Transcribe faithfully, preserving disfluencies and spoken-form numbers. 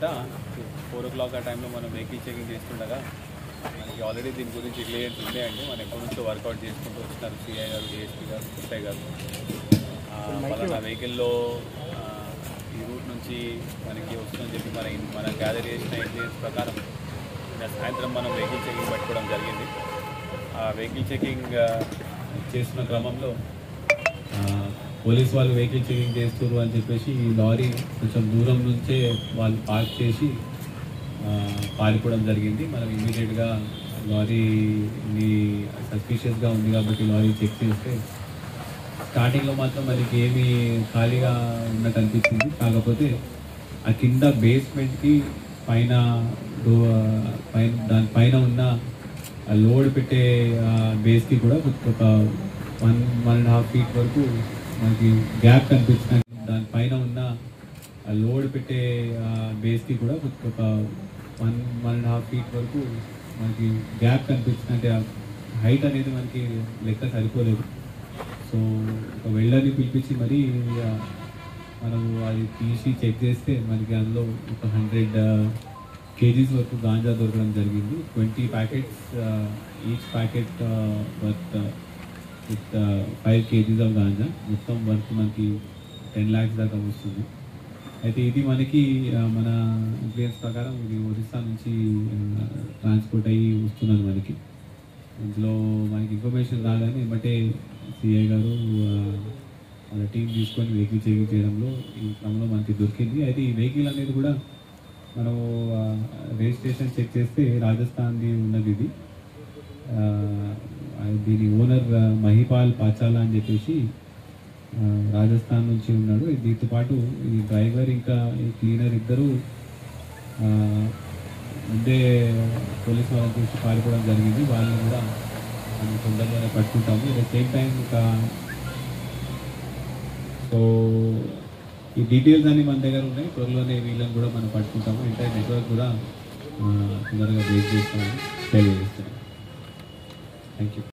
తర్వాత ఫోర్ ఓ క్లాక్ ఆ టైంలో మనం వెహికల్ చెకింగ్ చేస్తుండగా మనకి ఆల్రెడీ దీని గురించి క్లియర్స్ ఉన్నాయండి. మనం ఎప్పటి నుంచో వర్కౌట్ చేసుకుంటూ వచ్చినారు సిఐ గారు, డిఎస్పీ గారు, ఎస్ఐ గారు. పలానా వెహికల్లో ఈ రూట్ నుంచి మనకి వస్తుందని చెప్పి మన మనం గ్యాదర్ చేసిన ఇంటెలిజెన్స్ ప్రకారం సాయంత్రం మనం వెహికల్ చెకింగ్ పట్టుకోవడం జరిగింది. ఆ వెహికల్ చెకింగ్ చేస్తున్న క్రమంలో పోలీస్ వాళ్ళు వెహికల్ చెకింగ్ చేస్తున్నారు అని చెప్పేసి ఈ లారీ కొంచెం దూరం నుంచే వాళ్ళు పార్క్ చేసి పారిపోవడం జరిగింది. మనం ఇమీడియట్గా లారీని సస్పిషియస్గా ఉంది కాబట్టి లారీ చెక్ చేస్తే స్టార్టింగ్లో మాత్రం మనకి ఏమీ ఖాళీగా ఉన్నట్టు అనిపించింది. కాకపోతే ఆ కింద బేస్మెంట్కి పైన పైన దానిపైన ఉన్న లోడ్ పెట్టే బేస్కి కూడా ఒక one one and half feet వరకు మనకి గ్యాప్ కనిపించిన దానిపైన ఉన్న లోడ్ పెట్టే బేస్కి కూడా ఒక one one and half feet వరకు మనకి గ్యాప్ కనిపించిన అంటే హైట్ అనేది మనకి లెక్క సరిపోలేదు. సో ఒక వెల్డర్ని పిలిపించి మరీ మనం అది తీసి చెక్ చేస్తే మనకి అందులో ఒక హండ్రెడ్ కేజీస్ వరకు గాంజా దొరకడం జరిగింది. Twenty packets each packet worth with five kgs of ganja. మొత్తం వర్త్ మనకి టెన్ ల్యాక్స్ దాకా వస్తుంది. అయితే ఇది మనకి మన ఇంప్లియన్స్ ప్రకారం ఇది ఒరిస్సా నుంచి ట్రాన్స్పోర్ట్ అయ్యి వస్తున్నది. మనకి ఇందులో మనకి ఇన్ఫర్మేషన్ రాగానే బట్టే సిఐ గారు వాళ్ళ టీం తీసుకొని వెహికల్ చెకింగ్ చేయడంలో ఈ క్రమంలో మనకి దొరికింది. అయితే ఈ వెహికల్ అనేది కూడా మనం రిజిస్ట్రేషన్ చెక్ చేస్తే రాజస్థాన్ది ఉన్నది. ఇది దీని ఓనర్ మహిపాల్ పాచాలా అని చెప్పేసి రాజస్థాన్ నుంచి ఉన్నాడు. దీంతో పాటు ఈ డ్రైవర్ ఇంకా ఈ క్లీనర్ ఇద్దరు ముందే పోలీసు వాళ్ళని చూసి పారిపోవడం జరిగింది. వాళ్ళని కూడా మనం తొందరగానే పట్టుకుంటాము. అట్ ద సేమ్ టైం ఇంకా సో ఈ డీటెయిల్స్ అన్నీ మన దగ్గర ఉన్నాయి. త్వరలోనే వీళ్ళని కూడా మనం పట్టుకుంటాము. ఎంటైర్ నెట్వర్క్ కూడా తొందరగా బ్రేక్ చేస్తామని తెలియజేస్తున్నాం. Thank you.